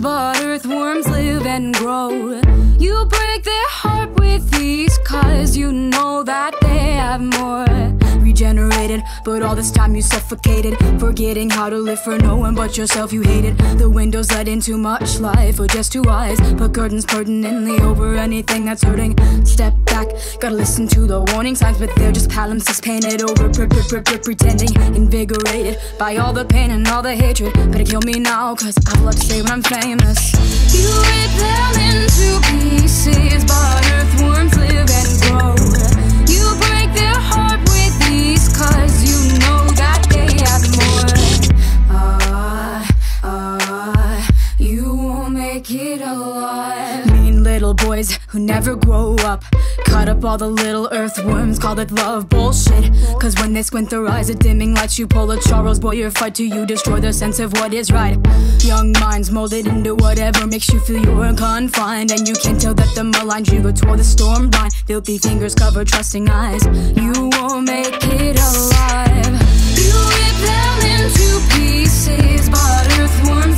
but earthworms live and grow. You break their heart with ease, cause you know that they have more. Regenerated, but all this time you suffocated, forgetting how to live for no one but yourself. You hated the windows let in too much light for just two eyes. Put curtains pertinently over anything that's hurting. Step back, gotta listen to the warning signs, but they're just palimpsests painted over, pretending invigorated by all the pain and all the hatred. Better kill me now, cause I love to say when I'm famous. You rip them into pieces, but earthworms live and grow. You break their heart with ease, cause you know that they have more. You won't make it alive. Mean little boys who never grow up, cut up all the little earthworms, call it love bullshit. Cause when they squint their eyes at dimming lights, you pull a Charles Boyer fight till you destroy their sense of what is right. Young minds molded into whatever makes you feel you're confined, and you can't tell that the maligned you go toward the storm blind. Filthy fingers cover trusting eyes. You won't make it alive. You rip them into pieces, but earthworms